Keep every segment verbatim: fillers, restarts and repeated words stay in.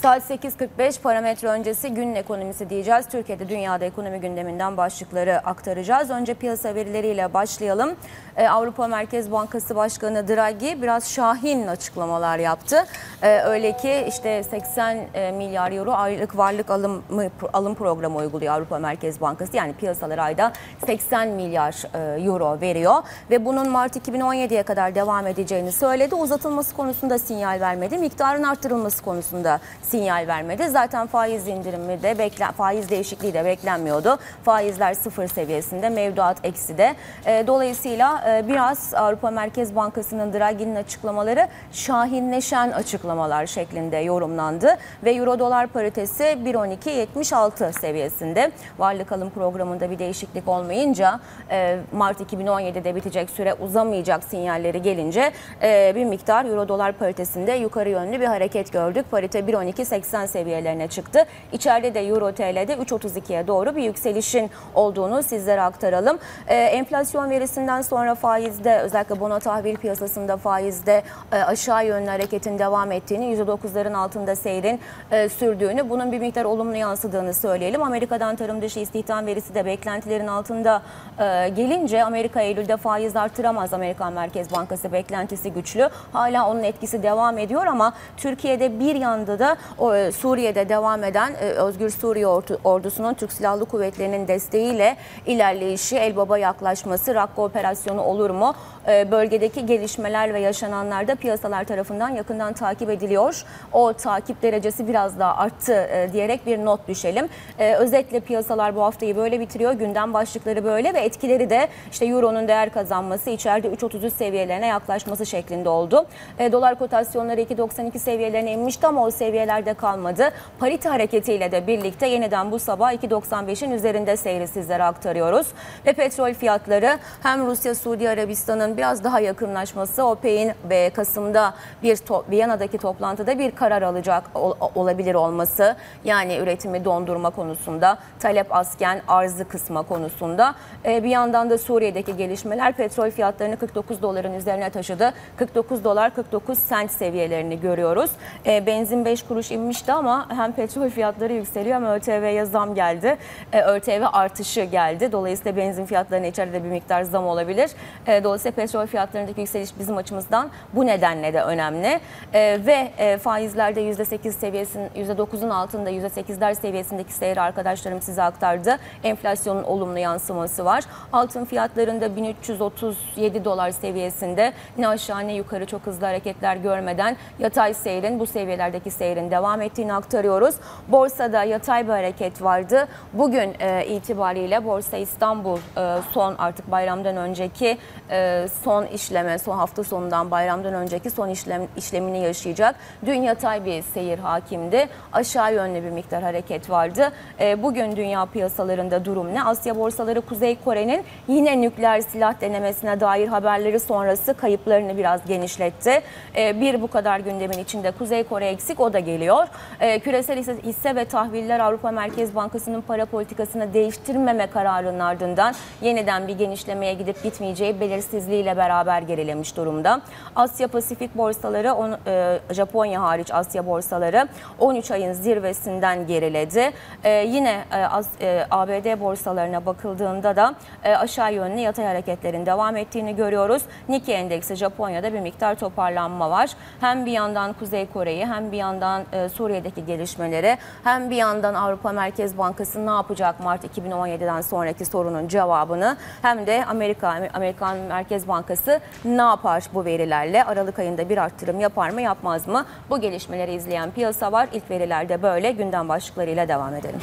Saat sekiz kırk beş, parametre öncesi günün ekonomisi diyeceğiz. Türkiye'de dünyada ekonomi gündeminden başlıkları aktaracağız. Önce piyasa verileriyle başlayalım. Ee, Avrupa Merkez Bankası Başkanı Draghi biraz şahin açıklamalar yaptı. Ee, öyle ki işte seksen milyar euro aylık varlık alım, alım programı uyguluyor Avrupa Merkez Bankası. Yani piyasalara ayda seksen milyar euro veriyor ve bunun Mart iki bin on yediye kadar devam edeceğini söyledi. Uzatılması konusunda sinyal vermedi. Miktarın arttırılması konusunda sinyal vermedi. Zaten faiz indirimi de beklen, faiz değişikliği de beklenmiyordu. Faizler sıfır seviyesinde, mevduat ekside. E, dolayısıyla e, biraz Avrupa Merkez Bankası'nın Draghi'nin açıklamaları şahinleşen açıklamalar şeklinde yorumlandı ve Euro dolar paritesi bir on iki yetmiş altı seviyesinde. Varlık alım programında bir değişiklik olmayınca e, Mart iki bin on yedide bitecek süre uzamayacak sinyalleri gelince e, bir miktar Euro dolar paritesinde yukarı yönlü bir hareket gördük. Parite bir on iki seksen seviyelerine çıktı. İçeride de Euro T L'de üç otuz ikiye doğru bir yükselişin olduğunu sizlere aktaralım. Ee, enflasyon verisinden sonra faizde, özellikle bono tahvil piyasasında faizde e, aşağı yönlü hareketin devam ettiğini, yüzde dokuzların altında seyrin e, sürdüğünü, bunun bir miktar olumlu yansıdığını söyleyelim. Amerika'dan tarım dışı istihdam verisi de beklentilerin altında e, gelince Amerika Eylül'de faiz artıramaz. Amerikan Merkez Bankası beklentisi güçlü. Hala onun etkisi devam ediyor ama Türkiye'de bir yanda da o, Suriye'de devam eden e, Özgür Suriye ordusunun Türk Silahlı Kuvvetleri'nin desteğiyle ilerleyişi, Elbaba yaklaşması, Rakka operasyonu olur mu? E, bölgedeki gelişmeler ve yaşananlar da piyasalar tarafından yakından takip ediliyor. O takip derecesi biraz daha arttı e, diyerek bir not düşelim. E, özetle piyasalar bu haftayı böyle bitiriyor. Gündem başlıkları böyle ve etkileri de işte Euro'nun değer kazanması, içeride üç otuz üç seviyelerine yaklaşması şeklinde oldu. E, dolar kotasyonları iki doksan iki seviyelerine inmişti ama o seviyelerde kalmadı. Parite hareketiyle de birlikte yeniden bu sabah iki doksan beşin üzerinde seyri sizlere aktarıyoruz. Ve petrol fiyatları hem Rusya, Suudi Arabistan'ın biraz daha yakınlaşması, OPEC'in ve Kasım'da bir to Viyana'daki toplantıda bir karar alacak ol olabilir olması, yani üretimi dondurma konusunda, talep azken arzı kısma konusunda. E, bir yandan da Suriye'deki gelişmeler petrol fiyatlarını kırk dokuz doların üzerine taşıdı. kırk dokuz dolar kırk dokuz sent seviyelerini görüyoruz. E, benzin beş kuruş inmişti ama hem petrol fiyatları yükseliyor ama ÖTV'ye zam geldi. E, ÖTV artışı geldi. Dolayısıyla benzin fiyatlarına içeride bir miktar zam olabilir. E, dolayısıyla petrol fiyatlarındaki yükseliş bizim açımızdan bu nedenle de önemli. E, ve e, faizlerde yüzde sekiz seviyesinin, yüzde dokuzun altında yüzde sekizler seviyesindeki seyri arkadaşlarım size aktardı. Enflasyonun olumlu yansıması var. Altın fiyatlarında bin üç yüz otuz yedi dolar seviyesinde ne aşağı ne yukarı çok hızlı hareketler görmeden yatay seyrin, bu seviyelerdeki seyrin devam ettiğini aktarıyoruz. Borsada yatay bir hareket vardı. Bugün e, itibariyle Borsa İstanbul e, son artık bayramdan önceki e, son işleme, son hafta sonundan bayramdan önceki son işlem, işlemini yaşayacak. Dün yatay bir seyir hakimdi. Aşağı yönlü bir miktar hareket vardı. E, bugün dünya piyasalarında durum ne? Asya borsaları Kuzey Kore'nin yine nükleer silah denemesine dair haberleri sonrası kayıplarını biraz genişletti. E, bir bu kadar gündemin içinde Kuzey Kore eksik, o da geliyor. E, küresel hisse, hisse ve tahviller Avrupa Merkez Bankası'nın para politikasını değiştirmeme kararının ardından yeniden bir genişlemeye gidip gitmeyeceği belirsizliğiyle beraber gerilemiş durumda. Asya Pasifik borsaları, on, e, Japonya hariç Asya borsaları on üç ayın zirvesinden geriledi. E, yine e, as, e, A B D borsalarına bakıldığında da e, aşağı yönlü yatay hareketlerin devam ettiğini görüyoruz. Nikkei endeksi Japonya'da bir miktar toparlanma var. Hem bir yandan Kuzey Kore'yi, hem bir yandan e, Suriye'deki gelişmeleri, hem bir yandan Avrupa Merkez Bankası ne yapacak Mart iki bin on yediden sonraki sorunun cevabını, hem de Amerika Amerikan Merkez Bankası ne yapar bu verilerle? Aralık ayında bir arttırım yapar mı, yapmaz mı? Bu gelişmeleri izleyen piyasa var. İlk verilerde böyle. Gündem başlıklarıyla devam edelim.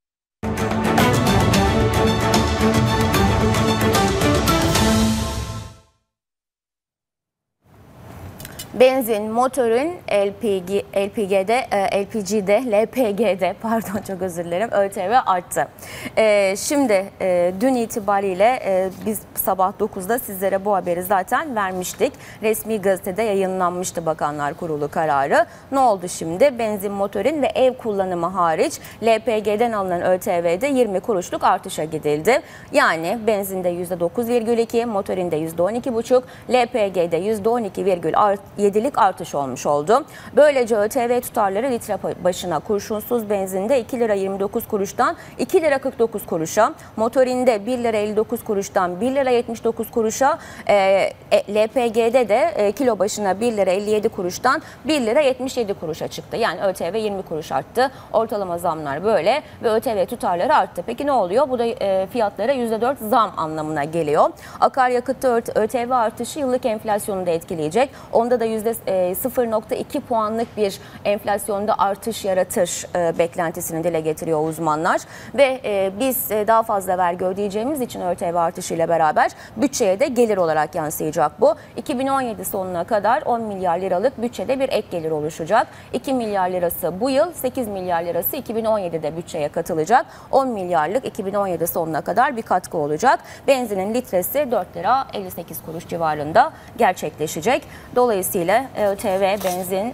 Benzin, motorun L P G, L P G'de, L P G'de, L P G'de pardon çok özür dilerim, ÖTV arttı. Ee, şimdi e, dün itibariyle e, biz sabah dokuzda sizlere bu haberi zaten vermiştik. Resmi gazetede yayınlanmıştı Bakanlar Kurulu kararı. Ne oldu şimdi? Benzin, motorun ve ev kullanımı hariç L P G'den alınan ÖTV'de yirmi kuruşluk artışa gidildi. Yani benzinde yüzde dokuz virgül iki, motorinde yüzde on iki virgül beş, L P G'de yüzde on iki virgül yedilik artış olmuş oldu. Böylece ÖTV tutarları litre başına kurşunsuz benzinde iki lira yirmi dokuz kuruştan iki lira kırk dokuz kuruşa, motorinde bir lira elli dokuz kuruştan bir lira yetmiş dokuz kuruşa, e, e, L P G'de de e, kilo başına bir lira elli yedi kuruştan bir lira yetmiş yedi kuruşa çıktı. Yani ÖTV yirmi kuruş arttı. Ortalama zamlar böyle ve ÖTV tutarları arttı. Peki ne oluyor? Bu da e, fiyatlara yüzde dört zam anlamına geliyor. Akaryakıtta ÖTV artışı yıllık enflasyonu da etkileyecek. Onda da yüzde sıfır nokta iki puanlık bir enflasyonda artış yaratır e, beklentisini dile getiriyor uzmanlar. Ve e, biz e, daha fazla vergi ödeyeceğimiz için ÖTV artışıyla beraber bütçeye de gelir olarak yansıyacak bu. iki bin on yedi sonuna kadar on milyar liralık bütçede bir ek gelir oluşacak. iki milyar lirası bu yıl, sekiz milyar lirası iki bin on yedide bütçeye katılacak. on milyarlık iki bin on yedi sonuna kadar bir katkı olacak. Benzinin litresi dört lira elli sekiz kuruş civarında gerçekleşecek. Dolayısıyla ÖTV benzin,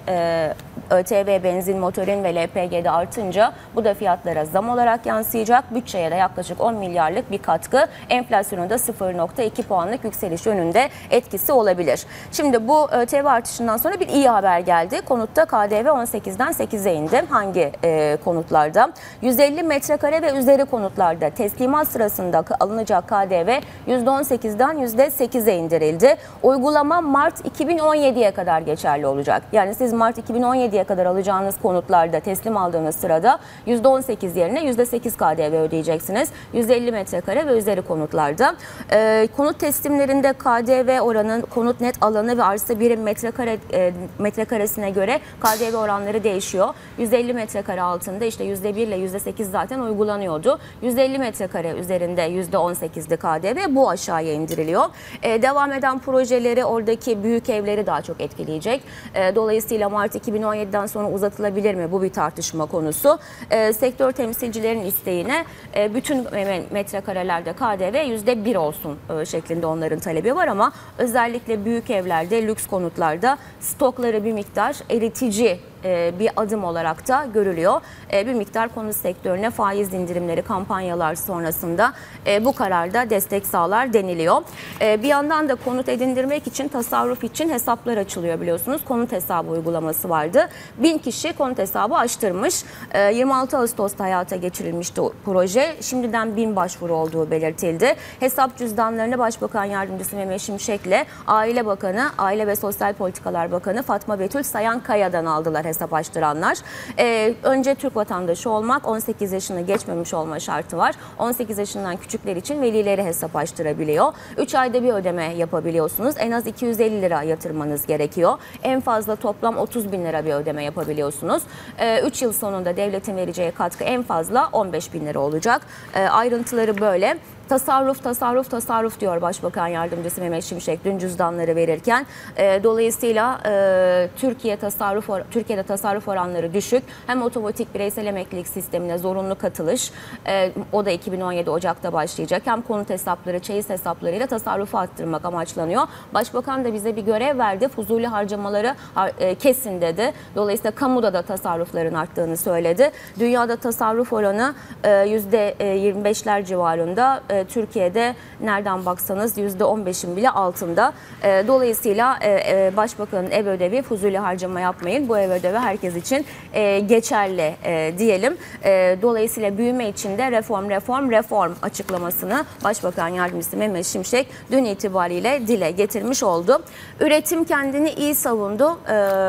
ÖTV benzin, motorin ve L P G'de artınca bu da fiyatlara zam olarak yansıyacak. Bütçeye de yaklaşık on milyarlık bir katkı, enflasyonun da sıfır nokta iki puanlık yükseliş yönünde etkisi olabilir. Şimdi bu ÖTV artışından sonra bir iyi haber geldi. Konutta K D V on sekizden sekize indi. Hangi e, konutlarda? yüz elli metrekare ve üzeri konutlarda teslimat sırasında alınacak K D V yüzde on sekizden yüzde sekize indirildi. Uygulama Mart iki bin on yediye kadar geçerli olacak. Yani siz Mart iki bin on yediye kadar alacağınız konutlarda teslim aldığınız sırada yüzde on sekiz yerine yüzde sekiz K D V ödeyeceksiniz. yüz elli metrekare ve üzeri konutlarda. E, konut teslimlerinde K D V oranı, konut net alanı ve arsa birim metrekare e, metrekaresine göre K D V oranları değişiyor. yüz elli metrekare altında işte yüzde bir ile yüzde sekiz zaten uygulanıyordu. yüz elli metrekare üzerinde yüzde on sekizdi K D V, bu aşağıya indiriliyor. E, devam eden projeleri, oradaki büyük evleri daha çok etkileyecek. E, dolayısıyla Mart iki bin on yediden sonra uzatılabilir mi? Bu bir tartışma konusu. E, sektör temsilcilerinin isteğine e, bütün metrekarelerde K D V yüzde bir olsun e, şeklinde onların talebi var ama özellikle büyük evlerde, lüks konutlarda stokları bir miktar eritici bir adım olarak da görülüyor. Bir miktar konut sektörüne faiz indirimleri, kampanyalar sonrasında bu kararda destek sağlar deniliyor. Bir yandan da konut edindirmek için, tasarruf için hesaplar açılıyor biliyorsunuz. Konut hesabı uygulaması vardı. Bin kişi konut hesabı açtırmış. yirmi altı Ağustos'ta hayata geçirilmişti o proje. Şimdiden bin başvuru olduğu belirtildi. Hesap cüzdanlarını Başbakan Yardımcısı Mehmet Şimşek'le Aile Bakanı, Aile ve Sosyal Politikalar Bakanı Fatma Betül Sayankaya'dan aldılar hesap açtıranlar. Ee, önce Türk vatandaşı olmak, on sekiz yaşını geçmemiş olma şartı var. on sekiz yaşından küçükler için velileri hesap açtırabiliyor. üç ayda bir ödeme yapabiliyorsunuz. En az iki yüz elli lira yatırmanız gerekiyor. En fazla toplam otuz bin lira bir ödeme yapabiliyorsunuz. Ee, üç yıl sonunda devletin vereceği katkı en fazla on beş bin lira olacak. Ee, ayrıntıları böyle. Tasarruf, tasarruf, tasarruf diyor Başbakan Yardımcısı Mehmet Şimşek dün cüzdanları verirken. E, dolayısıyla e, Türkiye tasarruf Türkiye'de tasarruf oranları düşük. Hem otomatik bireysel emeklilik sistemine zorunlu katılış, e, o da iki bin on yedi Ocak'ta başlayacak. Hem konut hesapları, çeyiz hesaplarıyla tasarrufu arttırmak amaçlanıyor. Başbakan da bize bir görev verdi. Fuzuli harcamaları e, kesin dedi. Dolayısıyla kamuda da tasarrufların arttığını söyledi. Dünyada tasarruf oranı e, yüzde yirmi beşler civarında. E, Türkiye'de nereden baksanız yüzde on beşin bile altında. Dolayısıyla Başbakanın ev ödevi, fuzuli harcama yapmayın. Bu ev ödevi herkes için geçerli diyelim. Dolayısıyla büyüme için de reform, reform, reform açıklamasını Başbakan Yardımcısı Mehmet Şimşek dün itibariyle dile getirmiş oldu. Üretim kendini iyi savundu.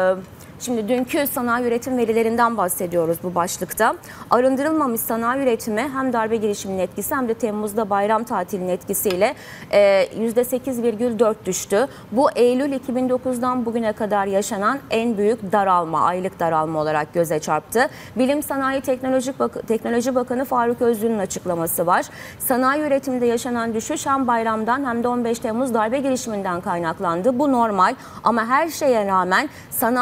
Şimdi dünkü sanayi üretim verilerinden bahsediyoruz bu başlıkta. Arındırılmamış sanayi üretimi hem darbe girişiminin etkisi hem de Temmuz'da bayram tatilinin etkisiyle yüzde sekiz virgül dört düştü. Bu Eylül iki bin dokuzdan bugüne kadar yaşanan en büyük daralma, aylık daralma olarak göze çarptı. Bilim Sanayi Teknoloji, Bak- Teknoloji Bakanı Faruk Özlü'nün açıklaması var. Sanayi üretiminde yaşanan düşüş hem bayramdan hem de on beş Temmuz darbe girişiminden kaynaklandı. Bu normal ama her şeye rağmen sanayi en az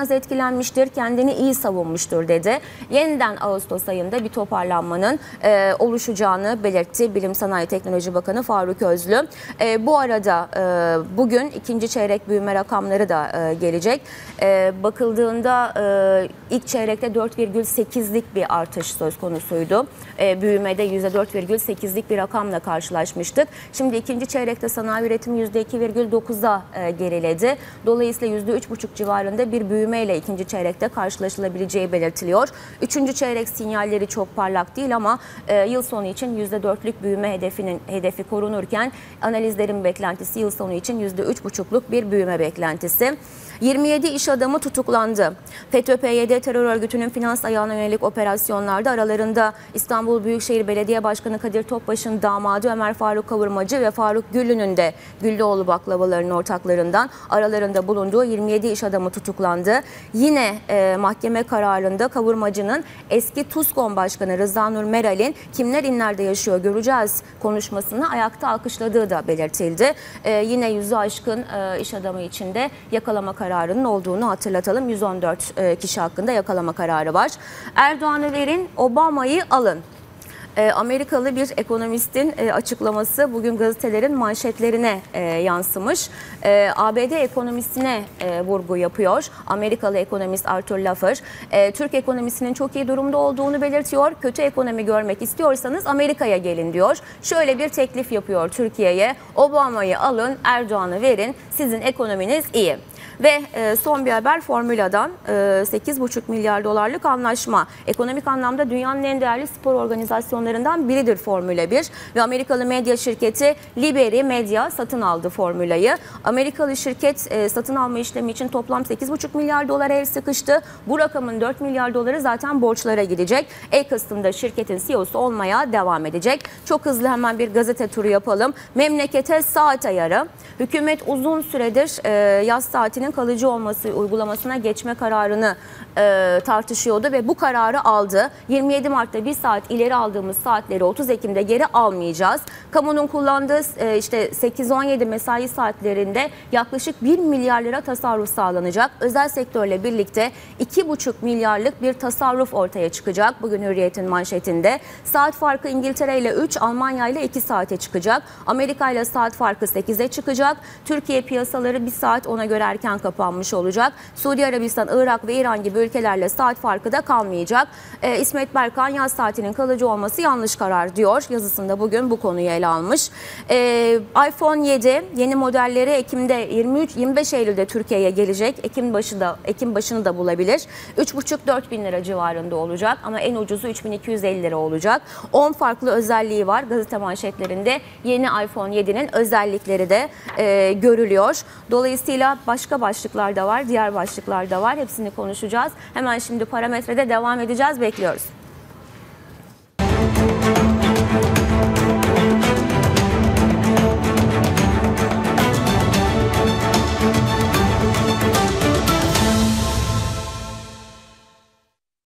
biraz etkilenmiştir, kendini iyi savunmuştur dedi. Yeniden Ağustos ayında bir toparlanmanın e, oluşacağını belirtti Bilim Sanayi Teknoloji Bakanı Faruk Özlü. E, bu arada e, bugün ikinci çeyrek büyüme rakamları da e, gelecek. E, bakıldığında e, ilk çeyrekte dört virgül sekizlik bir artış söz konusuydu. E, büyümede yüzde dört virgül sekizlik bir rakamla karşılaşmıştık. Şimdi ikinci çeyrekte sanayi üretimi yüzde iki virgül dokuza e, geriledi. Dolayısıyla yüzde üç buçuk civarında bir büyümeyle ikinci çeyrekte karşılaşılabileceği belirtiliyor. Üçüncü çeyrek sinyalleri çok parlak değil ama e, yıl sonu için yüzde dörtlük büyüme hedefinin hedefi korunurken analizlerin beklentisi yıl sonu için yüzde üç buçukluk bir büyüme beklentisi. yirmi yedi iş adamı tutuklandı. FETÖ P Y D terör örgütünün finans ayağına yönelik operasyonlarda aralarında İstanbul Büyükşehir Belediye Başkanı Kadir Topbaş'ın damadı Ömer Faruk Kavurmacı ve Faruk Güllü'nün de Güllüoğlu baklavalarının ortaklarından aralarında bulunduğu yirmi yedi iş adamı tutuklandı. Yine e, mahkeme kararında Kavurmacı'nın eski TUSKON Başkanı Rıza Nur Meral'in kimler inlerde yaşıyor göreceğiz konuşmasını ayakta alkışladığı da belirtildi. E, yine yüzü aşkın e, iş adamı içinde yakalama kararının olduğunu hatırlatalım. yüz on dört kişi hakkında yakalama kararı var. Erdoğan'ı verin, Obama'yı alın. Amerikalı bir ekonomistin açıklaması bugün gazetelerin manşetlerine yansımış. A B D ekonomisine vurgu yapıyor. Amerikalı ekonomist Arthur Laffer, Türk ekonomisinin çok iyi durumda olduğunu belirtiyor. Kötü ekonomi görmek istiyorsanız Amerika'ya gelin diyor. Şöyle bir teklif yapıyor Türkiye'ye. Obama'yı alın, Erdoğan'ı verin, sizin ekonominiz iyi. Ve son bir haber Formula'dan sekiz buçuk milyar dolarlık anlaşma. Ekonomik anlamda dünyanın en değerli spor organizasyonlarından biridir Formula bir. Ve Amerikalı medya şirketi Liberty Media satın aldı Formula'yı. Amerikalı şirket satın alma işlemi için toplam sekiz buçuk milyar dolar el sıkıştı. Bu rakamın dört milyar doları zaten borçlara gidecek. Eccleston'da şirketin C E O'su olmaya devam edecek. Çok hızlı hemen bir gazete turu yapalım. Memlekete saat ayarı. Hükümet uzun süredir yaz saatinin kalıcı olması uygulamasına geçme kararını e, tartışıyordu ve bu kararı aldı. yirmi yedi Mart'ta bir saat ileri aldığımız saatleri otuz Ekim'de geri almayacağız. Kamunun kullandığı e, işte sekiz on yedi mesai saatlerinde yaklaşık bir milyar lira tasarruf sağlanacak. Özel sektörle birlikte iki buçuk milyarlık bir tasarruf ortaya çıkacak. Bugün Hürriyet'in manşetinde. Saat farkı İngiltere ile üç, Almanya ile iki saate çıkacak. Amerika ile saat farkı sekize çıkacak. Türkiye piyasaları bir saat ona göre erken kapanmış olacak. Suudi Arabistan, Irak ve İran gibi ülkelerle saat farkı da kalmayacak. Ee, İsmet Berkan yaz saatinin kalıcı olması yanlış karar diyor. Yazısında bugün bu konuyu ele almış. Ee, iPhone yedi yeni modelleri Ekim'de yirmi üç yirmi beş Eylül'de Türkiye'ye gelecek. Ekim başı da Ekim başını da bulabilir. üç buçuk dört bin lira civarında olacak ama en ucuzu üç bin iki yüz elli lira olacak. on farklı özelliği var. Gazete manşetlerinde yeni iPhone yedi'nin özellikleri de e, görülüyor. Dolayısıyla başka başlıklar da var, diğer başlıklar da var. Hepsini konuşacağız. Hemen şimdi parametrede devam edeceğiz. Bekliyoruz.